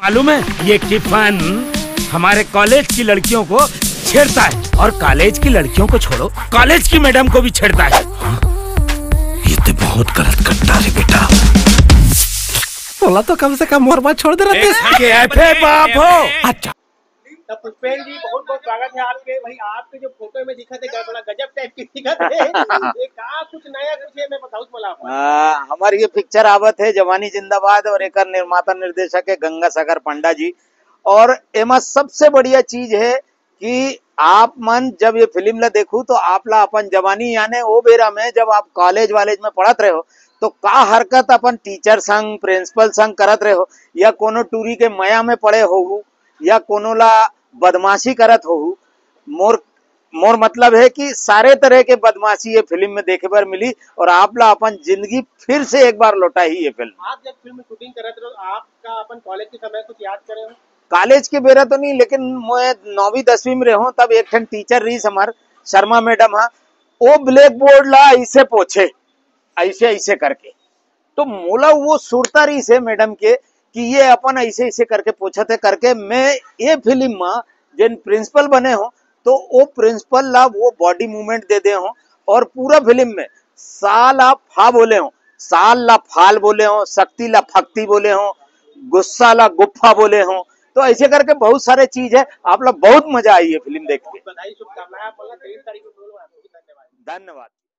मालूम है ये टिफन हमारे कॉलेज की लड़कियों को छेड़ता है और कॉलेज की लड़कियों को छोड़ो कॉलेज की मैडम को भी छेड़ता है। ये तो बहुत गलत करता रे बेटा। बोला तो कम से कम मोरबा छोड़ दे रहे बाप हो। अच्छा पुष्पेन जी बहुत बहुत स्वागत है आपके। भाई आपके जो फोटो में दिखा थे बड़ा गजब टाइप की दिखा थे। ये कहा कुछ नया कुछ है मैं बताऊं मला। हमारी ये पिक्चर आवत है जवानी जिंदाबाद और एक निर्माता निर्देशक है गंगा सागर पंडा जी। और एमा सबसे बढ़िया चीज है कि आप मन जब ये फिल्म ला देखू तो आप ला अपन जवानी यानी वो बेरा में जब आप कॉलेज वालेज में पढ़त रहे हो तो का हरकत अपन टीचर संग प्रिंसिपल संग करत रहे हो या कोनो टूरी के मया में पड़े हो या कोनो ला बदमाशी करत हो। मोर मतलब है कि सारे तरह के बदमाशी ये फिल्म में देखे बार मिली और आप ला अपन जिंदगी फिर से एक बार लौटा ही ये फिल्म। आप जब फिल्म शूटिंग करत रहे आपका अपन कॉलेज के समय कुछ याद करे हो? कॉलेज के बेरा तो नहीं लेकिन मैं 9वीं 10वीं में रहो तब एक ठन टीचर रही हमार शर्मा मैडम हा वो ब्लैक बोर्ड ला ऐसे पोछे ऐसे ऐसे करके तो मोला वो सुरता रही से मैडम के कि ये अपन ऐसे ऐसे करके पूछते करके मैं ये फिल्म में जिन प्रिंसिपल बने हो तो वो प्रिंसिपल ला वो बॉडी मूवमेंट दे दे हो और पूरा फिल्म में साला फा बोले हो साल ला फाल बोले हो शक्ति ला फक्ति बोले हो गुस्सा ला गुफ्फा बोले हो तो ऐसे करके बहुत सारे चीज है। आप लोग बहुत मजा आई है फिल्म देख के। बधाई शुभकामनाएं। आप बोला 23 तारीख को। धन्यवाद। धन्यवाद।